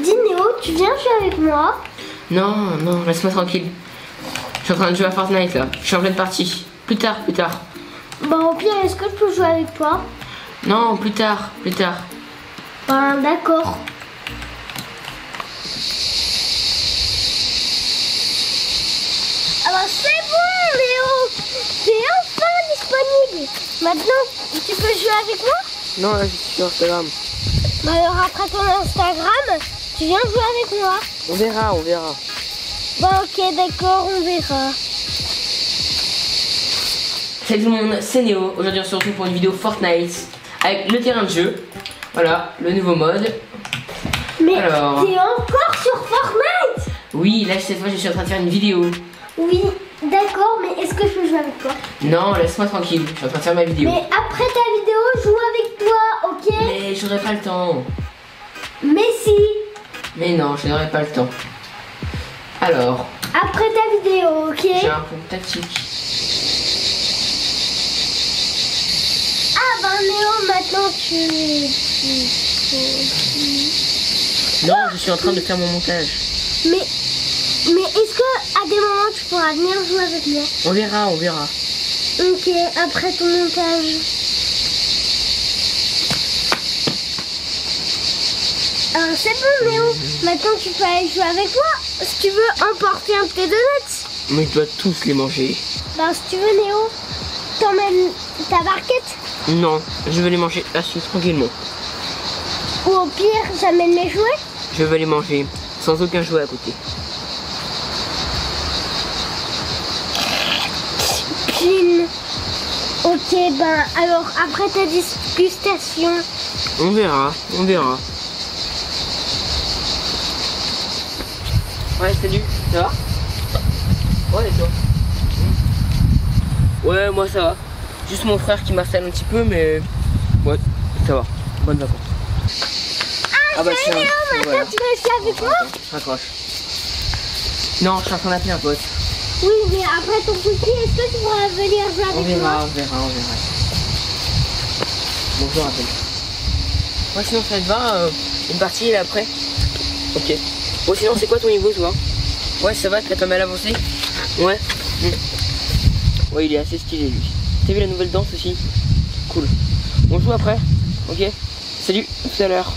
Dis Néo, tu viens jouer avec moi? Non, non, laisse-moi tranquille. Je suis en train de jouer à Fortnite là. Je suis en pleine partie. Plus tard, plus tard. Bon, au pire, est-ce que je peux jouer avec toi? Non, plus tard, plus tard. Ben, d'accord. Alors, c'est bon, Léo! T'es enfin disponible! Maintenant, tu peux jouer avec moi? Non, là, je suis sur Instagram. Bah alors, après ton Instagram, tu viens jouer avec moi? On verra, on verra. Bon, ok, d'accord, on verra. Salut tout le monde, c'est Néo. Aujourd'hui, on se retrouve pour une vidéo Fortnite avec le terrain de jeu. Voilà, le nouveau mode. Mais alors... t'es encore sur Fortnite? Oui, là, cette fois, je suis en train de faire une vidéo. Oui, d'accord, mais est-ce que je peux jouer avec toi? Non, laisse-moi tranquille. Je suis en train de faire ma vidéo. Mais après ta vidéo, joue avec toi, ok? Mais j'aurai pas le temps. Mais si! Mais non, je n'aurai pas le temps. Alors... Après ta vidéo, ok? J'ai un point tactique. Ah ben Léo, maintenant Non, je suis en train de faire mon montage. Mais est-ce que à des moments tu pourras venir jouer avec moi? On verra, on verra. Ok, après ton montage. Alors c'est bon Léo, maintenant tu peux aller jouer avec moi. Si tu veux emporter un petit donut. Mais je dois tous les manger. Ben si tu veux Léo, t'emmènes ta barquette. Non, je vais les manger assis tranquillement. Ou au pire, j'amène mes jouets. Je vais les manger sans aucun jouet à côté. Clean. Ok, ben alors après ta dégustation. On verra, on verra. Ouais, salut, ça va? Ouais, et toi? Ouais, moi ça va. Juste mon frère qui m'harcèle un petit peu, mais... Ouais, ça va. Bonnes vacances. Ah bah tiens, Léo, maintenant voilà. tu veux jouer avec moi? Je raccroche. Non, je suis en train d'appeler un pote. Oui, mais après ton cookie, est-ce que tu pourras venir jouer avec On verra, moi? on verra, on verra. Bonjour, appelle. Ouais, sinon ça te va, une partie là après? Ok. Bon, sinon c'est quoi ton niveau, toi? Ouais, ça va, t'as pas mal avancé? Ouais. Ouais, il est assez stylé lui. T'as vu la nouvelle danse aussi? Cool. On joue après? Ok. Salut, à tout à l'heure.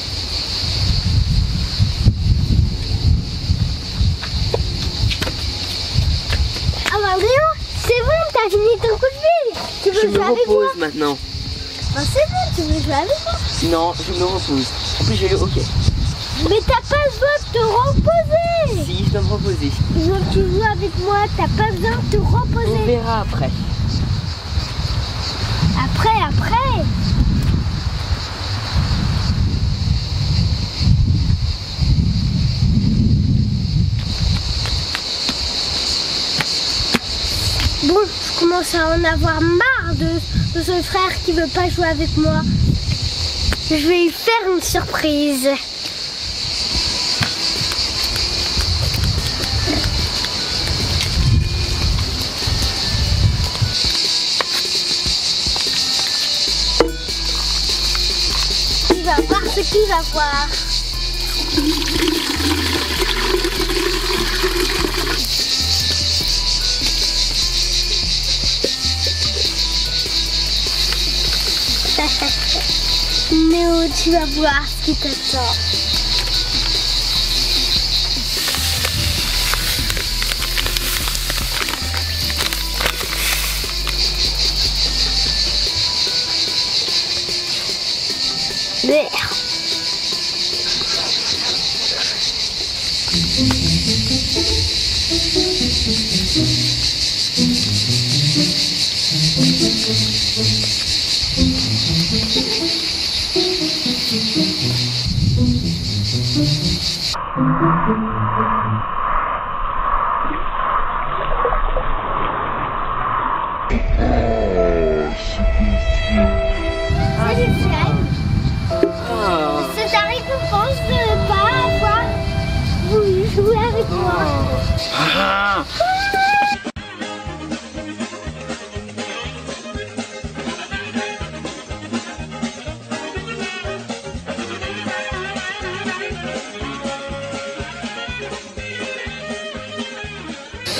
Ah bah Léo, c'est bon, t'as fini ton coup de fil. Tu Je veux me jouer avec moi? repose maintenant. Bah c'est bon, tu veux jouer avec moi? Non, je me repose. En plus, j'ai le ok. Mais t'as pas besoin de te reposer. Si, je dois me reposer. Je veux que tu joues avec moi, t'as pas besoin de te On reposer. verra après. Après. Bon, je commence à en avoir marre de ce frère qui veut pas jouer avec moi. Je vais lui faire une surprise. Il va voir ce qu'il va voir. Néo, tu vas voir ce qui t'attend. Merde. Salut Fly. Ah. C'est ta récompense de pas avoir voulu jouer avec moi. Ah.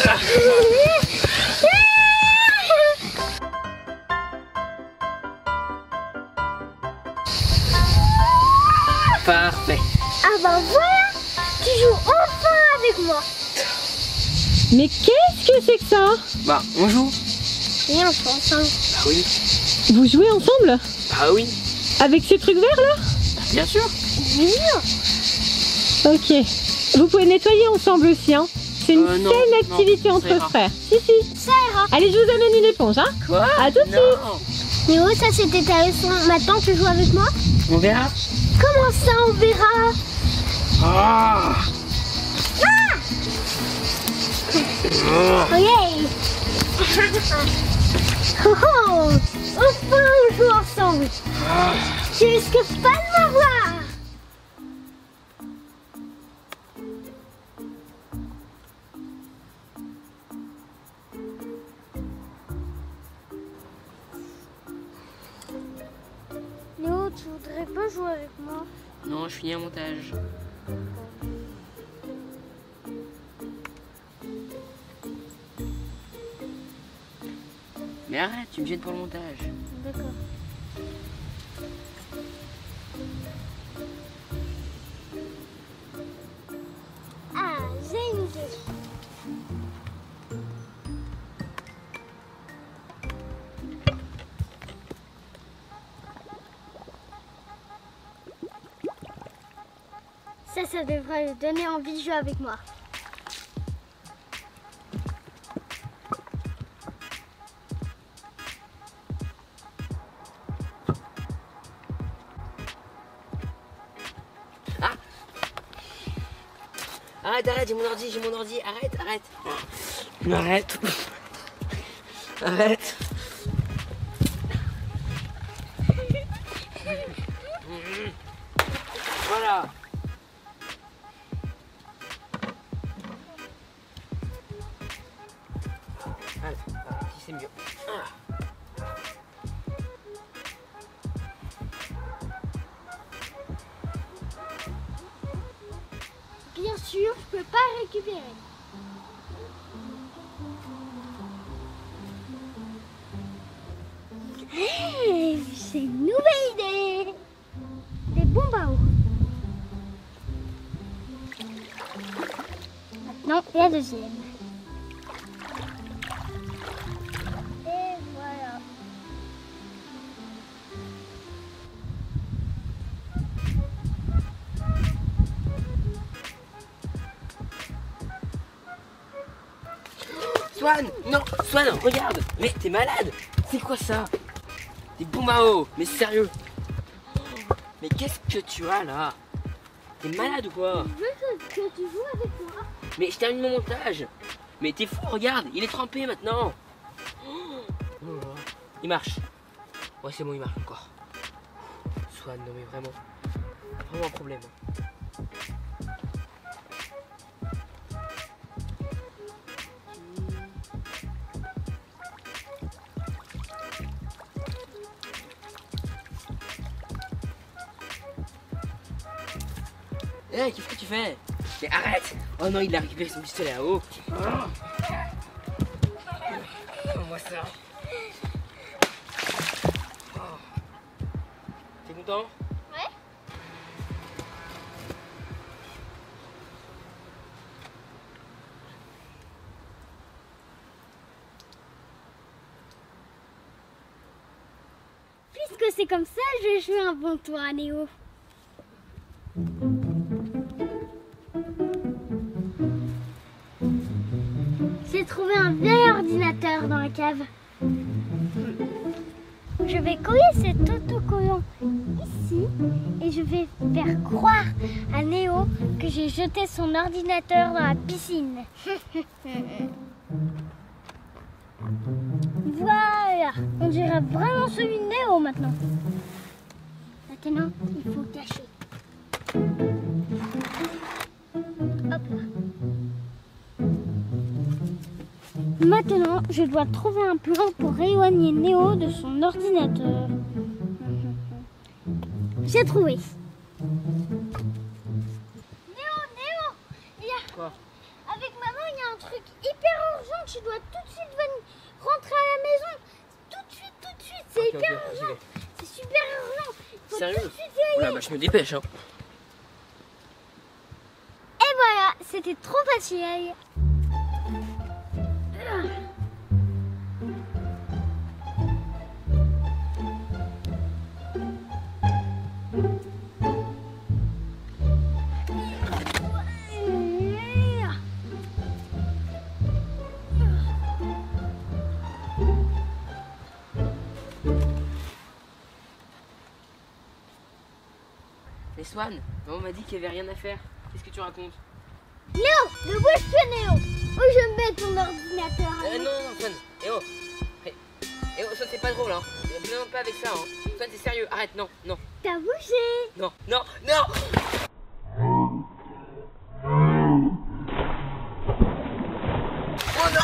Parfait. Ah bah voilà, tu joues enfin avec moi. Mais qu'est-ce que c'est que ça? Bah, on joue. Viens, on fait ensemble. Bah oui. Vous jouez ensemble? Bah oui. Avec ces trucs verts là? Bien sûr. Viens. Ok. Vous pouvez nettoyer ensemble aussi, hein? C'est une Non, saine non, activité ça entre ira. frères. Si, si. Ça ira. Allez, je vous amène une éponge, hein? Quoi? À tout de suite. Non. Néo, ça c'était ta leçon. Maintenant tu joues avec moi? On verra. Comment ça on verra? Ah. Ok. Oh, oh. Enfin on joue ensemble. Tu risques pas de m'avoir. Néo, tu voudrais pas jouer avec moi? Non, je finis un montage. Mais arrête, tu me gênes pour le montage. D'accord. Ah, j'ai une idée. Ça devrait lui donner envie de jouer avec moi. Arrête, arrête, j'ai mon ordi, arrête, arrête. Arrête. Arrête. Voilà. Allez, si c'est mieux. Bien sûr, je peux pas récupérer. Hey, j'ai une nouvelle idée. Des bombes à eau. Maintenant, la deuxième. Et voilà. Swan, non, Swan, regarde. Mais t'es malade. C'est quoi ça? Des bombes à eau, mais sérieux. Mais qu'est-ce que tu as là? T'es malade ou quoi? Je veux que tu joues avec moi. Mais je termine mon montage. Mais t'es fou, regarde, il est trempé maintenant. Oh là là. Il marche. Ouais, c'est bon, il marche encore. Swan, non mais vraiment. Vraiment un problème. Hé, qu'est-ce que tu fais? Mais arrête! Oh non, il a récupéré son pistolet à eau. Moi ça. T'es content? Ouais. Puisque c'est comme ça, je vais jouer un bon tour à Néo. J'ai trouvé un vieil ordinateur dans la cave. Je vais coller cet autocollant ici et je vais faire croire à Néo que j'ai jeté son ordinateur dans la piscine. Voilà, on dirait vraiment celui de Néo maintenant. Maintenant, il faut cacher. Hop là. Maintenant, je dois trouver un plan pour éloigner Néo de son ordinateur. J'ai trouvé. Néo, il y a... Quoi? Avec maman, il y a un truc hyper urgent. Tu dois tout de suite venir rentrer à la maison. Tout de suite. C'est hyper urgent. C'est super urgent. Faut Sérieux? tout de suite y aller. Oula, bah je me dépêche. Hein. Et voilà, c'était trop facile. Mais Swan, maman m'a dit qu'il n'y avait rien à faire. Qu'est-ce que tu racontes? Néo, ne bouge plus Néo. Ou je mets ton ordinateur. Non, Swan. Swan, c'est pas drôle, hein. Non, pas avec ça, hein. Swan, c'est sérieux. Arrête, non. T'as bougé. Non. Oh non!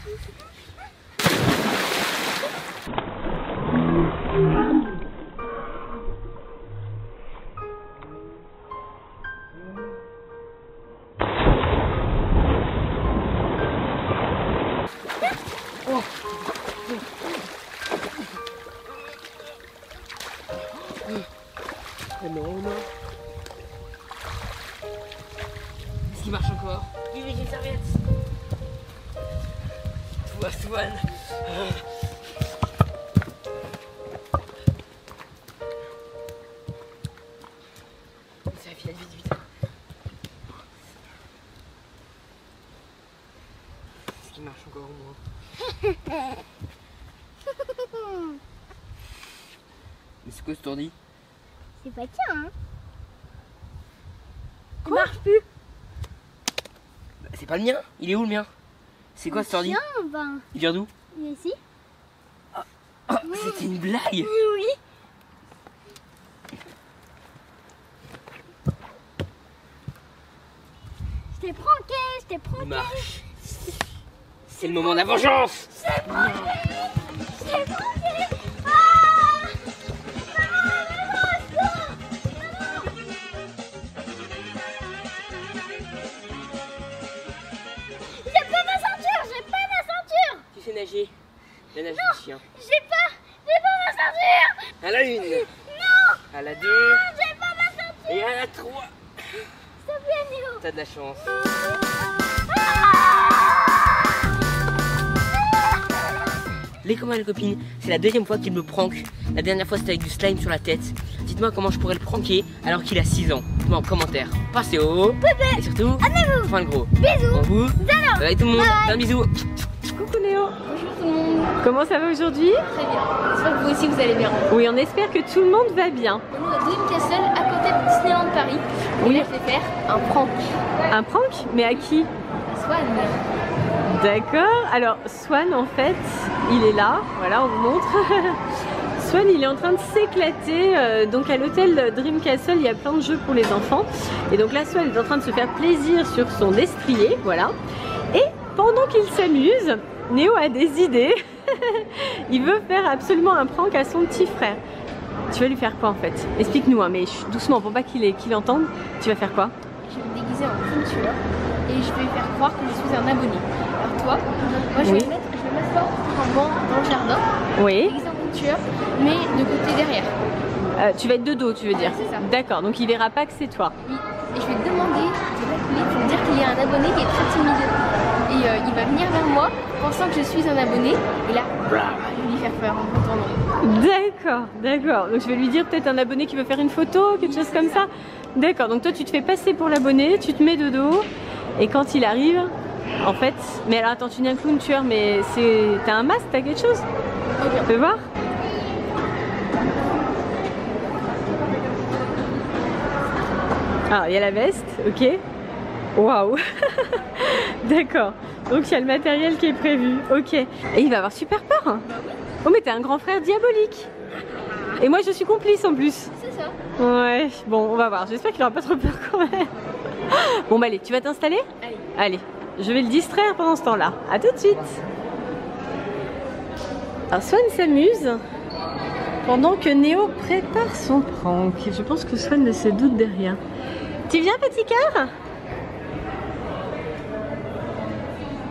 Non. Est-ce qu'il marche encore? Oui, j'ai une serviette. Toi, Swan. Ça va, vite. Est-ce qu'il marche encore au moins? Mais c'est quoi ce ordi? C'est pas tiens, hein. Ça marche plus. Bah, c'est pas le mien. Il est où le mien? C'est quoi cet ordi? Tiens, ben, Il vient d'où? il est ici. Oh, c'était une blague. Oui. Je t'ai pranké. Il marche. C'est le moment de la vengeance. Je t'ai pranké. Ah! J'ai pas ma ceinture. Tu sais nager? La nage du chien. J'ai pas ma ceinture. À la 1. Non. À la 2. J'ai pas ma ceinture. Et à la 3. S'il te plaît, Néo. T'as de la chance. Les copains et les copines, c'est la deuxième fois qu'il me prank. La dernière fois c'était avec du slime sur la tête. Dites-moi comment je pourrais le pranker alors qu'il a 6 ans. Dites-moi en commentaire. Passez au et surtout, fin le gros. Bisous. On vous. Bye tout le monde. Un bisou. Coucou Néo. Bonjour tout le monde. Comment ça va aujourd'hui? Très bien. J'espère que vous aussi vous allez bien. Oui, on espère que tout le monde va bien. On est à Dream Castle à côté de Disneyland Paris. Et là je vais faire un prank. Un prank? Mais à qui? À Swan. D'accord. Alors Swan en fait, il est là. Voilà, on vous montre. Swan, il est en train de s'éclater. Donc à l'hôtel Dream Castle, il y a plein de jeux pour les enfants. Et donc là, Swan est en train de se faire plaisir sur son destrier. Voilà. Et pendant qu'il s'amuse, Néo a des idées. Il veut faire absolument un prank à son petit frère. Tu vas lui faire quoi en fait? Explique-nous, hein, mais doucement pour pas qu'il entende. Tu vas faire quoi? Je vais me déguiser en ceinture et je vais faire croire que je suis un abonné. Alors toi, moi je vais m'asseoir en banc dans le jardin, Oui. déguisé en ceinture, mais de côté derrière. Tu vas être de dos, tu veux dire? C'est ça. D'accord, donc il verra pas que c'est toi. Oui. Et je vais te demander de m'appeler pour me dire qu'il y a un abonné qui est très timide. Et il va venir vers moi pensant que je suis un abonné. Et là, je vais lui faire peur en retournant. D'accord. Donc je vais lui dire peut-être un abonné qui veut faire une photo, quelque chose comme ça. D'accord, donc toi tu te fais passer pour l'abonné, tu te mets de dos. Et quand il arrive, en fait... Mais alors attends, tu n'es un clown tueur, mais t'as un masque, t'as quelque chose? Ok. Tu peux voir? Alors il y a la veste, ok. Waouh. D'accord, donc il y a le matériel qui est prévu, ok. Et il va avoir super peur. Oh mais t'es un grand frère diabolique. Et moi je suis complice en plus. C'est ça. Ouais, bon on va voir, j'espère qu'il aura pas trop peur quand même. Bon bah allez, tu vas t'installer? Allez, je vais le distraire pendant ce temps-là. A tout de suite. Alors Swan s'amuse pendant que Néo prépare son prank. Je pense que Swan ne se doute de rien. Tu viens petit cœur?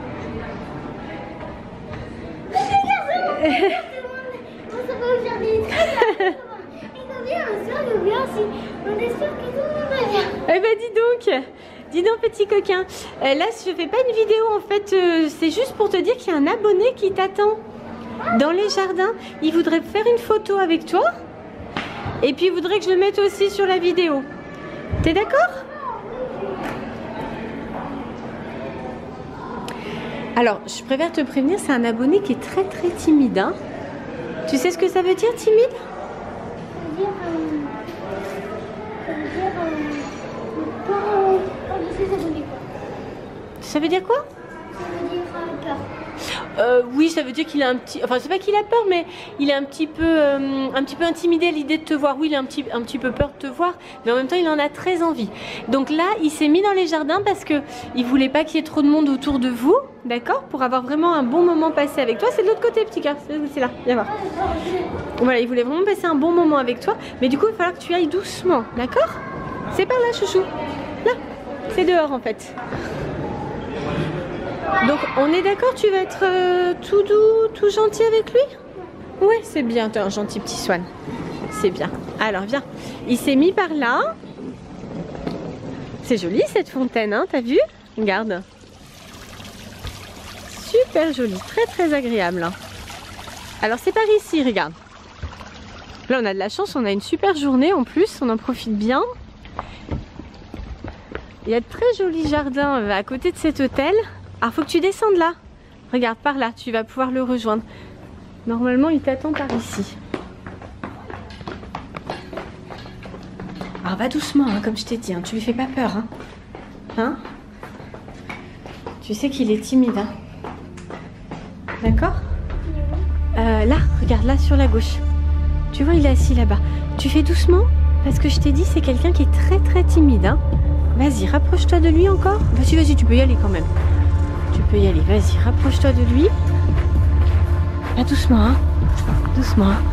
Ça va faire des trucs. Il va bien, il va bien aussi. On est sûr que tout le monde va bien. Eh ben dis donc petit coquin. Là je fais pas une vidéo en fait, c'est juste pour te dire qu'il y a un abonné qui t'attend dans les jardins. Il voudrait faire une photo avec toi. Et puis il voudrait que je le mette aussi sur la vidéo. T'es d'accord? Alors, je préfère te prévenir, c'est un abonné qui est très très timide. Hein. Tu sais ce que ça veut dire timide? Ça veut dire quoi? Ça veut dire peur. Oui, ça veut dire qu'il a un petit... Enfin, c'est pas qu'il a peur, mais il est un petit peu intimidé à l'idée de te voir. Oui, il a un petit peu peur de te voir, mais en même temps, il en a très envie. Donc là, il s'est mis dans les jardins parce qu'il voulait pas qu'il y ait trop de monde autour de vous, d'accord? Pour avoir vraiment un bon moment passé avec toi. C'est de l'autre côté, petit gars. C'est là, viens voir. Voilà, il voulait vraiment passer un bon moment avec toi, mais du coup, il va falloir que tu ailles doucement, d'accord? C'est par là, chouchou. Là, c'est dehors, en fait. Donc on est d'accord, tu vas être tout doux, tout gentil avec lui? Ouais, c'est bien, t'es un gentil petit Swan. C'est bien. Alors viens, il s'est mis par là. C'est joli cette fontaine, hein, t'as vu? Regarde. Super joli, très très agréable. Alors c'est par ici, regarde. Là on a de la chance, on a une super journée en plus, on en profite bien. Il y a de très jolis jardins à côté de cet hôtel. Alors, faut que tu descendes là. Regarde, par là, tu vas pouvoir le rejoindre. Normalement, il t'attend par ici. Alors, va doucement, hein, comme je t'ai dit. Hein. Tu lui fais pas peur. Hein, tu sais qu'il est timide. Hein. D'accord? Là, regarde, là, sur la gauche. Tu vois, il est assis là-bas. Tu fais doucement, parce que je t'ai dit, c'est quelqu'un qui est très, très timide. Hein. Vas-y, rapproche-toi de lui encore. Vas-y, vas-y, tu peux y aller quand même. Tu peux y aller, vas-y, rapproche-toi de lui. Là, doucement, hein. Doucement. Hein.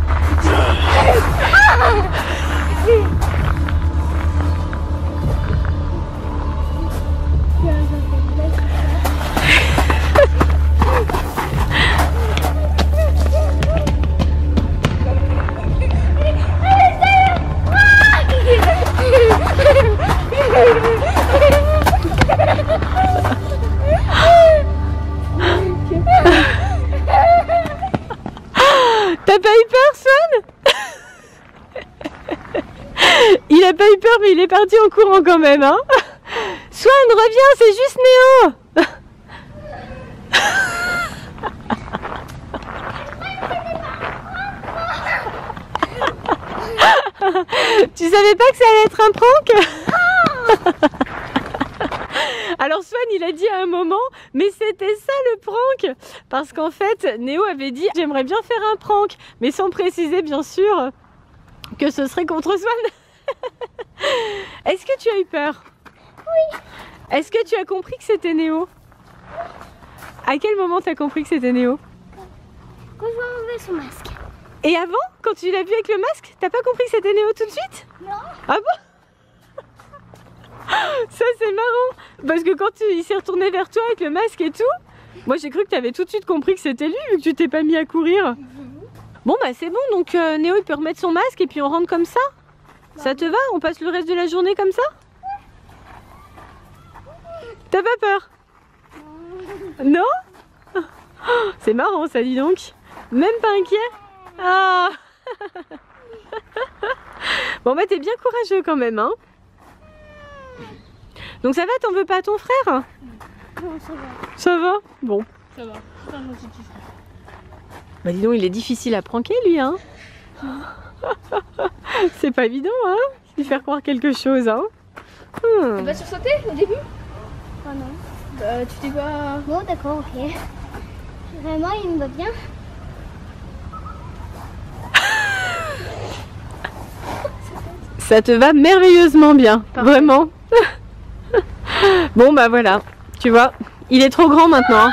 T'as pas eu peur, Swan? Il a pas eu peur, mais il est parti en courant quand même, hein. Swan, reviens, c'est juste Néo. Tu savais pas que ça allait être un prank? Alors Swan, il a dit à un moment, mais c'était ça le prank. Parce qu'en fait, Néo avait dit, j'aimerais bien faire un prank. Mais sans préciser, bien sûr, que ce serait contre Swan. Est-ce que tu as eu peur? Oui. Est-ce que tu as compris que c'était Néo? À quel moment tu as compris que c'était Néo? Quand je vais enlever son masque. Et avant, quand tu l'as vu avec le masque, t'as pas compris que c'était Néo tout de suite? Non. Ah bon? Ça c'est marrant, parce que quand il s'est retourné vers toi avec le masque et tout, moi j'ai cru que tu avais tout de suite compris que c'était lui vu que tu t'es pas mis à courir. Bon bah c'est bon, donc Néo il peut remettre son masque et puis on rentre comme ça. Ça te va? On passe le reste de la journée comme ça? T'as pas peur? Non? C'est marrant ça, dis donc. Même pas inquiet? Ah. Bon bah t'es bien courageux quand même, hein. Donc ça va, t'en veux pas à ton frère? Non, ça va. Ça va? Bon. Ça va, c'est un gentil petit frère. Bah dis donc, il est difficile à pranker lui, hein. C'est pas évident, hein, lui faire croire quelque chose, hein. Tu vas sursauter au début? Oh non. Bah tu t'es pas... Bon, d'accord, ok. Vraiment, il me va bien. Ça te va merveilleusement bien, parfait. vraiment. Bon bah voilà, tu vois, il est trop grand maintenant.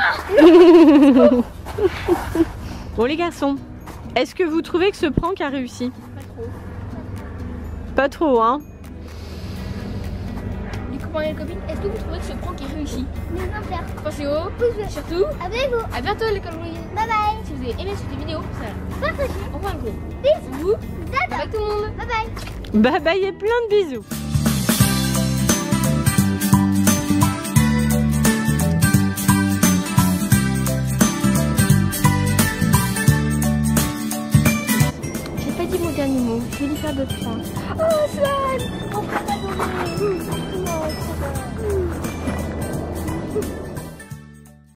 Bon les garçons, est-ce que vous trouvez que ce prank a réussi? Pas trop. Pas trop, hein. Du coup, copains et les copines, est-ce que vous trouvez que ce prank est réussi? Ne pas faire. Pensez au pouce bleu. Surtout, Abonnez-vous. à bientôt l'école Louise. Bye bye. Si vous avez aimé cette vidéo, ça Partagez. on revoit un gros Bisous. bisous. Bye bye tout le monde. Bye bye. Bye bye et plein de bisous. J'ai pas dit mon dernier mot, je vais lui faire d'autres points. Oh Swan, on peut pas donner.